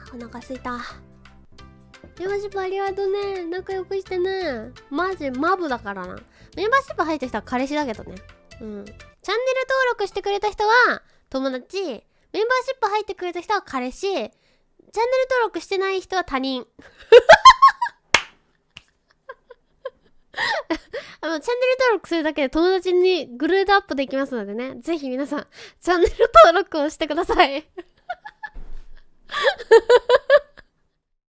お腹すいた。メンバーシップありがとうね。仲良くしてね。マジマブだからな。メンバーシップ入った人は彼氏だけどね。うん。チャンネル登録してくれた人は友達。メンバーシップ入ってくれた人は彼氏。チャンネル登録してない人は他人。チャンネル登録するだけで友達にグレードアップできますのでね。ぜひ皆さん、チャンネル登録をしてください。